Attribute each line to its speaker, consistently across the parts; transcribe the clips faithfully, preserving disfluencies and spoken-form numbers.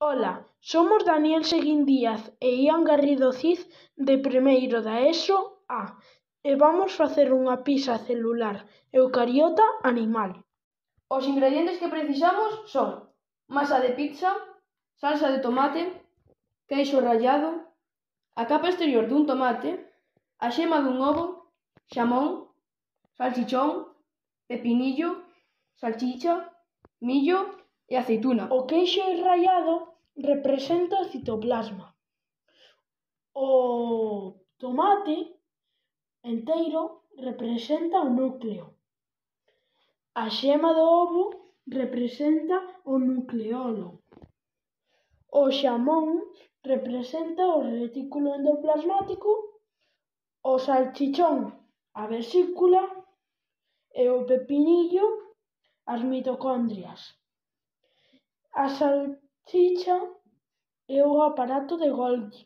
Speaker 1: Ola, somos Daniel Seguín Díaz e Ian Garrido Cid de primeiro da ESO A e vamos facer unha pizza celular eucariota animal.
Speaker 2: Os ingredientes que precisamos son masa de pizza, salsa de tomate, queixo rallado, a capa exterior dun tomate, a xema dun ovo, xamón, salchichón, pepinillo, salchicha, millo e aceituna.
Speaker 1: O queixo rallado representa o citoplasma. O tomate enteiro representa o núcleo. A xema do ovo representa o nucleolo. O xamón representa o retículo endoplasmático, o salchichón a vesícula e o pepinillo as mitocondrias. A salchicha é o aparato de Golgi.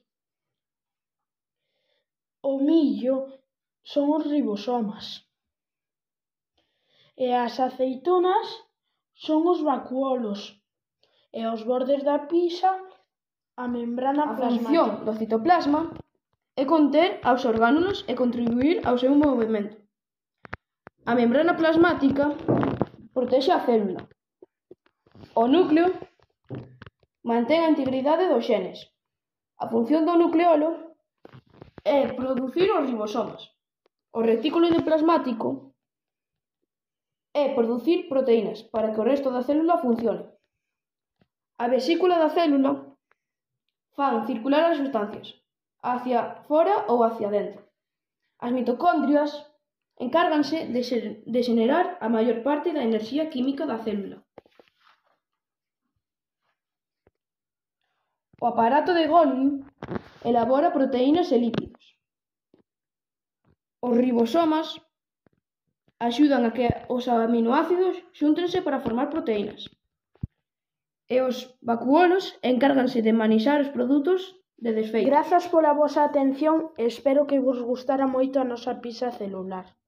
Speaker 1: O millo son os ribosomas. E as aceitunas son os vacuolos. E os bordes da pizza a membrana plasmática.
Speaker 2: A función do citoplasma é conter aos orgánulos e contribuír ao seu movemento. A membrana plasmática protexe a célula. O núcleo mantén a integridade dos xenes. A función do nucleolo é producir os ribosomas. O retículo endoplasmático é producir proteínas para que o resto da célula funcione. A vesícula da célula fan circular as sustancias hacia fora ou hacia dentro. As mitocondrias encárganse de, ser, de xenerar a maior parte da enerxía química da célula. O aparato de Golgi elabora proteínas e lípidos. Os ribosomas axudan a que os aminoácidos xúntense para formar proteínas. E os vacuolos encárganse de manexar os produtos de desfeito.
Speaker 1: Grazas pola vosa atención e espero que vos gustara moito a nosa pizza celular.